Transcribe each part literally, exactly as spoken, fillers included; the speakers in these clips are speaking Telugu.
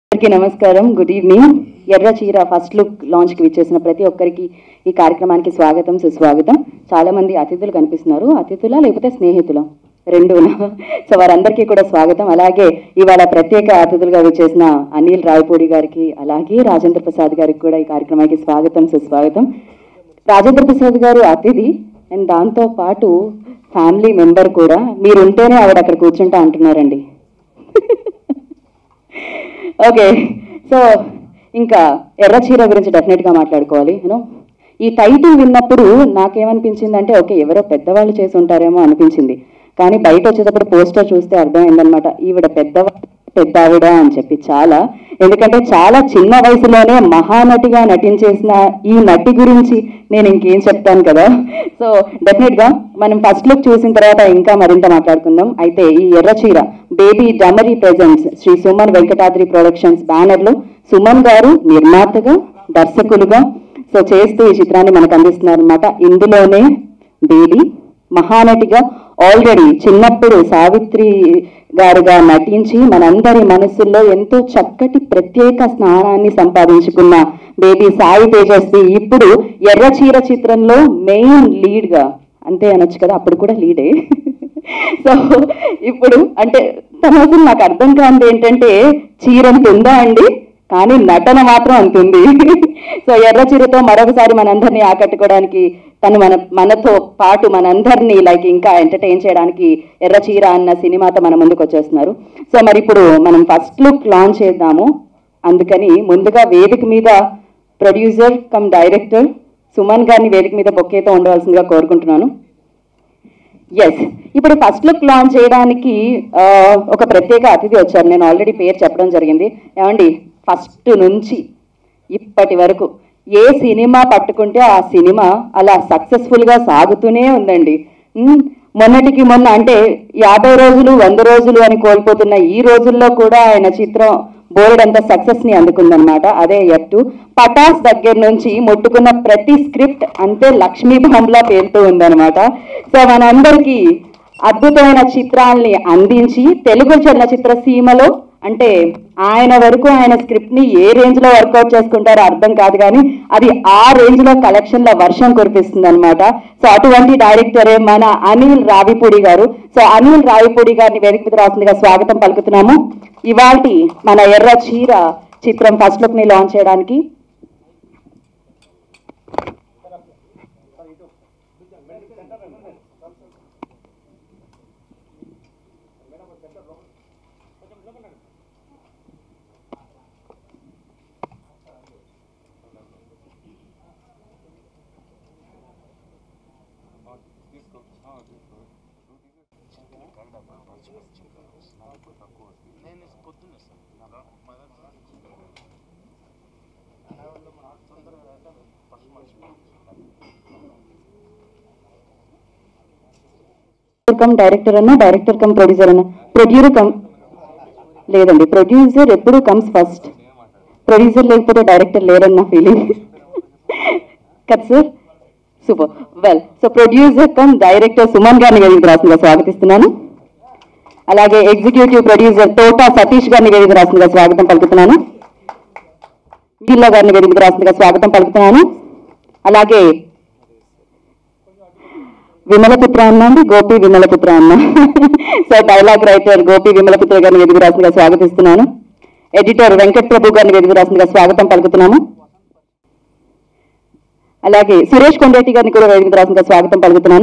అందరికీ నమస్కారం, గుడ్ ఈవినింగ్. ఎర్ర చీర ఫస్ట్ లుక్ లాంచ్కి విచ్చేసిన ప్రతి ఒక్కరికి ఈ కార్యక్రమానికి స్వాగతం, సుస్వాగతం. చాలా మంది అతిథులు కనిపిస్తున్నారు. అతిథులా లేకపోతే స్నేహితులా? రెండునా? సో వారందరికీ కూడా స్వాగతం. అలాగే ఇవాళ ప్రత్యేక అతిథులుగా విచ్చేసిన అనిల్ రాయపూడి గారికి, అలాగే రాజేంద్ర ప్రసాద్ గారికి కూడా ఈ కార్యక్రమానికి స్వాగతం, సుస్వాగతం. రాజేంద్ర ప్రసాద్ గారు అతిథి అండ్ దాంతో పాటు ఫ్యామిలీ మెంబర్ కూడా. మీరు ఉంటేనే ఆవిడ అక్కడ కూర్చుంటా అంటున్నారండి. ఓకే, సో ఇంకా ఎర్ర చీర గురించి డెఫినెట్గా మాట్లాడుకోవాలి. యూనో ఈ టైటిల్ విన్నప్పుడు నాకేమనిపించింది అంటే ఓకే ఎవరో పెద్దవాళ్ళు చేసి ఉంటారేమో అనిపించింది. కానీ బయట వచ్చేటప్పుడు పోస్టర్ చూస్తే అర్థమైందనమాట, ఈవిడ పెద్దవా పెద్ద ఆవిడ అని చెప్పి. చాలా ఎందుకంటే చాలా చిన్న వయసులోనే మహానటిగా నటించేసిన ఈ నటి గురించి నేను ఇంకేం చెప్తాను కదా. సో డెఫినెట్గా మనం ఫస్ట్ లుక్ చూసిన తర్వాత ఇంకా మరింత మాట్లాడుకుందాం. అయితే ఈ Erra Cheera Baby Damari presents Shri Suman Venkatadri productions బ్యానర్లో సుమన్ గారు నిర్మాతగా, దర్శకులుగా సో చేస్తూ ఈ చిత్రాన్ని మనకు అందిస్తున్నారు అనమాట. ఇందులోనే బేబీ మహానటిగా ఆల్రెడీ చిన్నప్పుడు సావిత్రి గారుగా నటించి మనందరి మనసుల్లో ఎంతో చక్కటి ప్రత్యేక స్థానాన్ని సంపాదించుకున్న బేబీ సాయి తేజస్వి ఇప్పుడు ఎర్ర చీర చిత్రంలో మెయిన్ లీడ్గా, అంతే అనొచ్చు కదా, అప్పుడు కూడా లీడే. సో ఇప్పుడు అంటే తన అసలు నాకు అర్థం కానిది ఏంటంటే చీరంత ఉందా అండి, కానీ నటన మాత్రం అంతుంది. సో ఎర్ర చీరతో మరొకసారి మనందరినీ ఆకట్టుకోవడానికి తను మన మనతో పాటు మనందరినీ లైక్ ఇంకా ఎంటర్టైన్ చేయడానికి ఎర్ర చీర అన్న సినిమాతో మన ముందుకు వచ్చేస్తున్నారు. సో మరి ఇప్పుడు మనం ఫస్ట్ లుక్ లాంచ్ చేద్దాము. అందుకని ముందుగా వేదిక మీద ప్రొడ్యూసర్ కమ్ డైరెక్టర్ సుమన్ గారిని వేదిక మీద బొకేతో ఉండవలసిందిగా కోరుకుంటున్నాను. ఎస్, ఇప్పుడు ఫస్ట్ లుక్ లాంచ్ చేయడానికి ఒక ప్రత్యేక అతిథి వచ్చారు. నేను ఆల్రెడీ పేరు చెప్పడం జరిగింది. ఏమండి, ఫస్ట్ నుంచి ఇప్పటి వరకు ఏ సినిమా పట్టుకుంటే ఆ సినిమా అలా సక్సెస్ఫుల్గా సాగుతూనే ఉందండి. మొన్నటికి మొన్న అంటే యాభై రోజులు వంద రోజులు అని కోల్పోతున్న ఈ రోజుల్లో కూడా ఆయన చిత్రం బోర్డ్ అంత సక్సెస్ ని అందుకుందనమాట. అదే ఎఫ్ టూ పటాస్ దగ్గర నుంచి ముట్టుకున్న ప్రతి స్క్రిప్ట్ అంతే లక్ష్మీ బాంబ్లా పేరుతూ ఉందనమాట. సో మనందరికీ అద్భుతమైన చిత్రాల్ని అందించి తెలుగు చలనచిత్ర సీమలో అంటే ఆయన వరకు ఆయన స్క్రిప్ట్ ని ఏ రేంజ్ లో వర్కౌట్ చేసుకుంటారో అర్థం కాదు, కానీ అది ఆ రేంజ్ లో కలెక్షన్ల వర్షం కురిపిస్తుంది అనమాట. సో అటువంటి డైరెక్టరే మన అనిల్ రావిపూడి గారు. సో అనిల్ రావిపూడి గారిని వేదిక మీద రాసిందిగా స్వాగతం పలుకుతున్నాము. ఇవాల్టి మన ఎర్ర చీర చిత్రం ఫస్ట్ లుక్ ని లాంచ్ చేయడానికి కమ్ డైరెక్టర్ అన్నా, డైరెక్టర్ కమ్ ప్రొడ్యూసర్ అన్నా. ప్రొడ్యూసర్ కమ్ లేదండి, ప్రొడ్యూసర్ ఎప్పుడు కమ్స్ ఫస్ట్. ప్రొడ్యూసర్ లేకపోతే డైరెక్టర్ లేరన్న ఫీలింగ్ కదా sir. Super, well. So producer cum director Suman గారిని వేదిక రాసిందిగా స్వాగతిస్తున్నాను. అలాగే ఎగ్జిక్యూటివ్ ప్రొడ్యూసర్ తోటా సతీష్ గారిని వేదిక రాసిందిగా స్వాగతం పలుకుతున్నాను. జిల్లా గారిని వేదిక రాసిందిగా స్వాగతం పలుకుతున్నాను. అలాగే విమలపుత్ర అన్న అండి, గోపి విమలపుత్ర అన్న. So dialogue writer Gopi Vimalaputra గారిని వేదిక రాసిందిగా స్వాగతిస్తున్నాను. ఎడిటర్ వెంకట్ ప్రభు గారిని వేదిక రాసిందిగా స్వాగతం పలుకుతున్నాము. అలాగే సురేష్ కొండరెడ్డి గారిని కూడా వేదిక రాసిందిగా స్వాగతం పలుకుతున్నాను.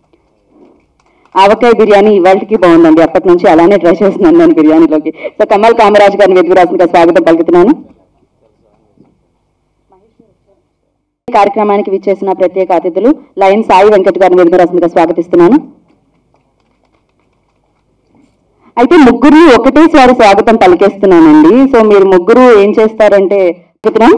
ఆవకాయ బిర్యానీ ఇవాళకి బాగుందండి, అప్పటి నుంచి అలానే ట్రై చేస్తున్నాను నేను బిర్యానీలోకి. సో కమల్ కామరాజ్ గారిని వేదిక రాసిందిగా స్వాగతం పలుకుతున్నాను. కార్యక్రమానికి విచ్చేసిన ప్రత్యేక అతిథులు లయన్ సాయి వెంకట్ గారిని వేదిక రాసిందిగా స్వాగతిస్తున్నాను. అయితే ముగ్గురిని ఒకటేసారి స్వాగతం పలికేస్తున్నానండి. సో మీరు ముగ్గురు ఏం చేస్తారంటే చెప్తున్నాం.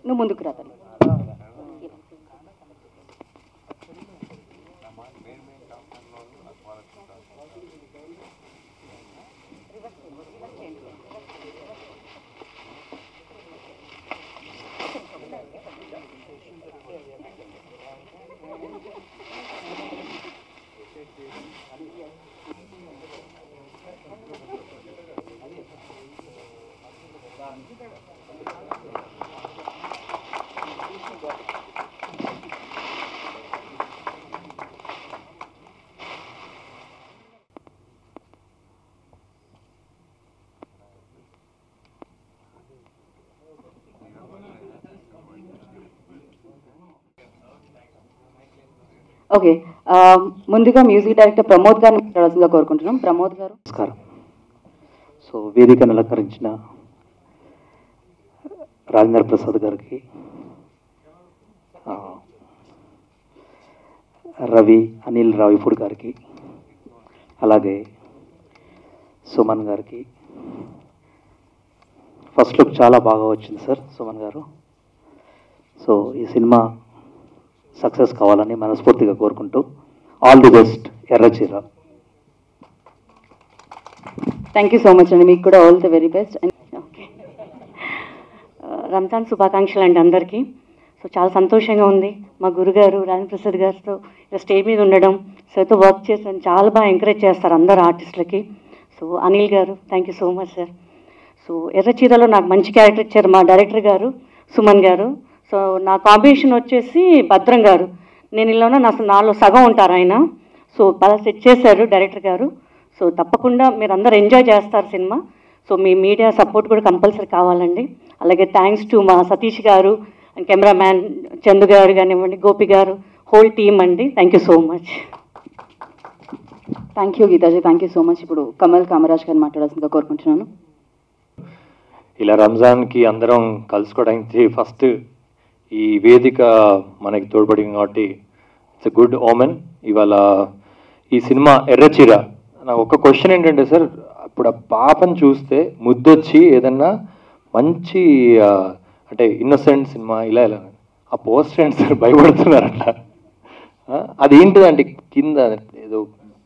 నువ్వు ముందుకు రా తల్లి. ఓకే, ముందుగా మ్యూజిక్ డైరెక్టర్ ప్రమోద్ గారిని మాట్లాడాల్సిందిగా కోరుకుంటున్నాం. ప్రమోద్ గారు. నమస్కారం. సో వేదికను అలంకరించిన రాజేంద్ర ప్రసాద్ గారికి, రవి అనిల్ రావిపూడి గారికి, అలాగే సుమన్ గారికి. ఫస్ట్ లుక్ చాలా బాగా వచ్చింది సార్ సుమన్ గారు. సో ఈ సినిమా సక్సెస్ కావాలని మనస్ఫూర్తిగా కోరుకుంటూ all the best Erra Cheera. Thank you so much అండి, మీకు కూడా all the very best. Okay, Ramzan శుభాకాంక్షలు అండి అందరికీ. సో చాలా సంతోషంగా ఉంది మా గురుగారు రాజేంద్ర ప్రసాద్ గారితో ఇలా స్టేజ్ మీద ఉండడం, సార్తో వర్క్ చేసాను. చాలా బాగా ఎంకరేజ్ చేస్తారు అందరు ఆర్టిస్టులకి. సో అనిల్ గారు thank you so much sir. So ఎర్రచీరలో నాకు మంచి క్యారెక్టర్ ఇచ్చారు మా డైరెక్టర్ గారు సుమన్ గారు. సో నా కాంబినేషన్ వచ్చేసి భద్రం గారు. నేను ఇలానే నా నాలో సగం ఉంటారు ఆయన. సో బాగా సెట్ చేశారు డైరెక్టర్ గారు. సో తప్పకుండా మీరు అందరు ఎంజాయ్ చేస్తారు సినిమా. సో మీ మీడియా సపోర్ట్ కూడా కంపల్సరీ కావాలండి. అలాగే థ్యాంక్స్ టు మా సతీష్ గారు అండ్ కెమెరామ్యాన్ చందు గారు కానివ్వండి, గోపి గారు, హోల్ టీమ్ అండి. Thank you so much. Thank you Geetaji, thank you so much. ఇప్పుడు కమల్ కామరాజ్ గారిని మాట్లాడాల్సిందిగా కోరుకుంటున్నాను. ఇలా రంజాన్కి అందరం కలుసుకోవడానికి ఫస్ట్ ఈ వేదిక మనకి తోడ్పడింది కాబట్టి ఇట్స్ ఎ గుడ్ ఓమెన్. ఇవాళ ఈ సినిమా ఎర్రచీర, నాకు ఒక క్వశ్చన్ ఏంటంటే సార్, ఇప్పుడు ఆ పాపను చూస్తే ముద్దొచ్చి ఏదన్నా మంచి అంటే ఇన్నోసెంట్ సినిమా ఇలా ఇలా ఆ పోస్టర్ ఏంటి సార్ భయపడుతున్నారు అట్లా, అది ఏంటిదంటే కింద ఏదో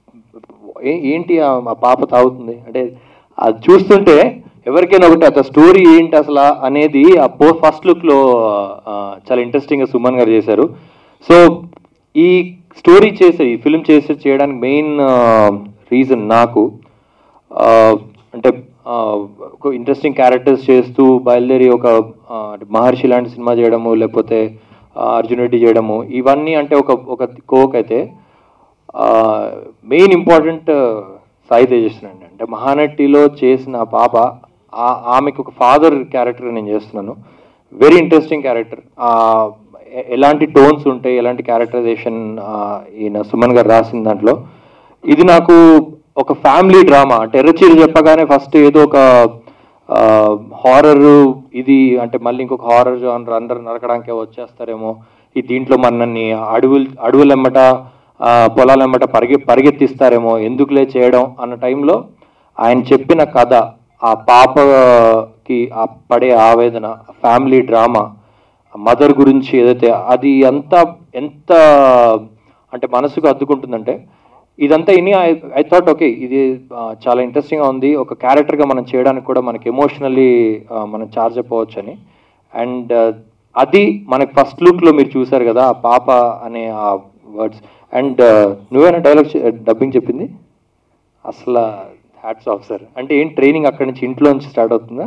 ఏంటి ఆ పాప తాగుతుంది అంటే అది చూస్తుంటే ఎవరికైనా ఒకటి అసలు స్టోరీ ఏంటి అసలు అనేది ఆ పో ఫస్ట్ లుక్లో చాలా ఇంట్రెస్టింగ్గా సుమన్ గారు చేశారు. సో ఈ స్టోరీ చేసే ఈ ఫిల్మ్ చేసే చేయడానికి మెయిన్ రీజన్ నాకు అంటే ఒక ఇంట్రెస్టింగ్ క్యారెక్టర్స్ చేస్తూ బయలుదేరి ఒక మహర్షి లాంటి సినిమా చేయడము, లేకపోతే అర్జున్ రెడ్డి చేయడము, ఇవన్నీ అంటే ఒక ఒక కోక్ అయితే మెయిన్ ఇంపార్టెంట్ సాయి తేజస్వి అండి. అంటే మహానటిలో చేసిన పాప ఆమెకు ఒక ఫాదర్ క్యారెక్టర్ నేను చేస్తున్నాను. Very interesting character. ఎలాంటి టోన్స్ ఉంటాయి, ఎలాంటి క్యారెక్టరైజేషన్ ఈయన సుమన్ గారు రాసిన దాంట్లో. ఇది నాకు ఒక ఫ్యామిలీ డ్రామా అంటే ఎర్రచీర చెప్పగానే ఫస్ట్ ఏదో ఒక హారర్ ఇది అంటే మళ్ళీ ఇంకొక హారర్ జానర్ అందరు నరకడానికే వచ్చేస్తారేమో, ఈ దీంట్లో మనల్ని అడవులు అడవులెమ్మట పొలాలెమ్మట పరిగె పరిగెత్తిస్తారేమో ఎందుకులే చేయడం అన్న టైంలో ఆయన చెప్పిన కథ, ఆ పాపకి ఆ పడే ఆవేదన, ఫ్యామిలీ డ్రామా, మదర్ గురించి ఏదైతే అది అంతా ఎంత అంటే మనసుకు అద్దుకుంటుందంటే ఇదంతా ఇని ఐ థాట్ ఓకే ఇది చాలా ఇంట్రెస్టింగ్గా ఉంది, ఒక క్యారెక్టర్గా మనం చేయడానికి కూడా మనకి ఎమోషనల్లీ మనం చార్జ్ అయిపోవచ్చు అని. అండ్ అది మనకి ఫస్ట్ లుక్లో మీరు చూసారు కదా ఆ పాప అనే ఆ వర్డ్స్. అండ్ నువ్వేనా డైలాగ్ డబ్బింగ్ చెప్పింది? అసలు హ్యాట్స్ ఆఫ్ సార్. అంటే ఏం ట్రైనింగ్ అక్కడి నుంచి ఇంట్లో నుంచి స్టార్ట్ అవుతుందా?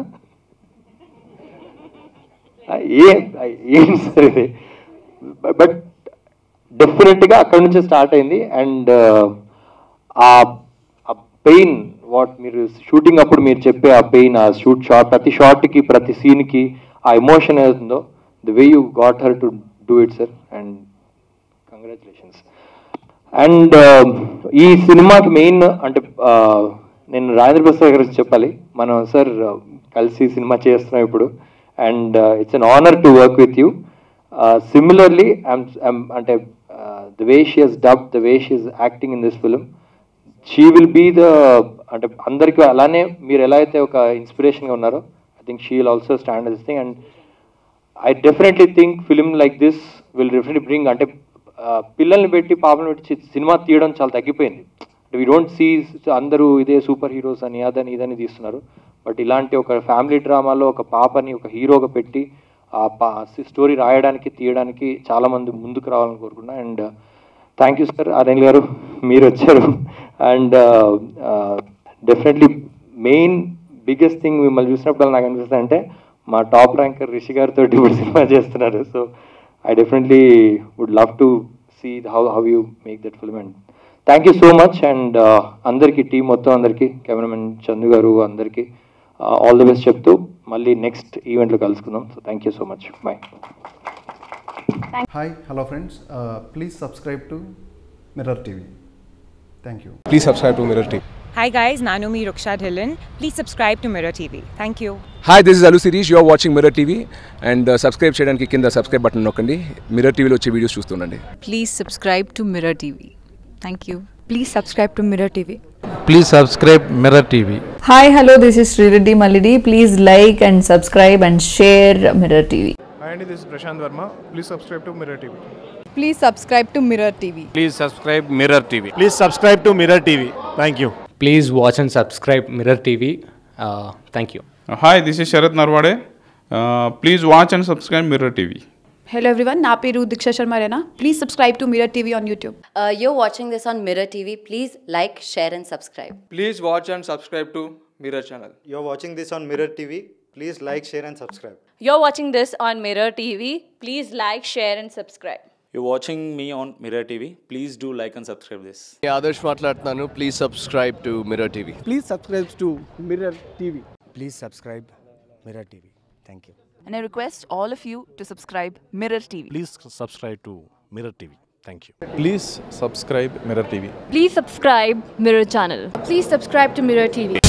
ఏం ఏం సార్ ఇది, బట్ డెఫినెట్గా అక్కడి నుంచే స్టార్ట్ అయింది. అండ్ ఆ పెయిన్ వాట్ మీరు షూటింగ్ అప్పుడు మీరు చెప్పే ఆ పెయిన్, ఆ షూట్ షాట్ ప్రతి షాట్కి ప్రతి సీన్కి ఆ ఎమోషన్ ఏదైతుందో the way you got her to do it sir. And congratulations. And ఈ సినిమాకి మెయిన్ అంటే నేను రాజేంద్ర ప్రసాద్ గురించి చెప్పాలి. మనం సార్ కలిసి సినిమా చేస్తున్నాం ఇప్పుడు. And it's an honour to work with you. Similarly I'm అంటే the way she has dub, the way she has acting in this film, she will be the అంటే అందరికీ అలానే మీరు ఎలా అయితే ఒక ఇన్స్పిరేషన్గా ఉన్నారో I think she will also stand this thing. And I definitely think film like this will definitely bring, అంటే పిల్లల్ని పెట్టి పాపలను పెట్టి సినిమా తీయడం చాలా తగ్గిపోయింది. వీ డోంట్ సీ అందరూ ఇదే సూపర్ హీరోస్ అని అదని ఇదని తీస్తున్నారు. బట్ ఇలాంటి ఒక ఫ్యామిలీ డ్రామాలో ఒక పాపని ఒక హీరోగా పెట్టి ఆ పా స్టోరీ రాయడానికి తీయడానికి చాలామంది ముందుకు రావాలని కోరుకున్నా. And thank you sir Anil గారు, మీరు వచ్చారు. And definitely main biggest thing మిమ్మల్ని చూసినప్పుడు నాకు అనిపిస్తుంది అంటే మా టాప్ ర్యాంకర్ రిషి గారితో ఇప్పుడు సినిమా చేస్తున్నారు. So I definitely would love to see how how you make that film. And thank you so much. And అందరికీ టీం మొత్తం అందరికీ, కెమెరామెన్ చందు గారు అందరికీ ఆల్ ది బెస్ట్ చెప్తూ మళ్ళీ నెక్స్ట్ ఈవెంట్లో కలుసుకుందాం. So thank you so much. Bye. Hi, hello friends. Uh, please subscribe to Mirror T V. Thank you. Please subscribe to Mirror T V. Hi guys, Nanumi Ruksha Dhillon. Please subscribe to Mirror T V. Thank you. Hi, this is Alu Sirish. You are watching Mirror T V and uh, subscribe cheyadaniki kinda subscribe button nokkandi. Mirror T V lo వచ్చే వీడియోస్ చూస్తుండండి. Please subscribe to Mirror T V. Thank you. Please subscribe to Mirror T V. Please subscribe Mirror T V. Hi, hello, this is Srireddy Malidi. Please like and subscribe and share Mirror T V. Hi, Andy, this is Prashant Verma. Please subscribe to Mirror T V. Please subscribe to Mirror T V. Please subscribe Mirror T V. Please subscribe to Mirror T V. Thank you. Please watch and subscribe Mirror T V. Uh, thank you. Uh, hi, this is Sharat Narwade. Uh, please watch and subscribe Mirror T V. Hello everyone, na peru Diksha Sharma Rena. Please subscribe to Mirror T V on YouTube. Uh, you're watching this on Mirror T V. Please like, share and subscribe. Please watch and subscribe to Mirror channel. You're watching this on Mirror T V. Please like, share and subscribe. You're watching this on Mirror T V. Please like, share and subscribe. You're watching me on Mirror T V. Please do like and subscribe this. Yeah, Adarsh Matlatnanu. Please subscribe to Mirror T V. Please subscribe to Mirror T V. Please subscribe Mirror T V. Thank you. And I request all of you to subscribe Mirror T V. Please subscribe to Mirror T V. Thank you. Please subscribe Mirror T V. Please subscribe Mirror channel. Please subscribe to Mirror T V.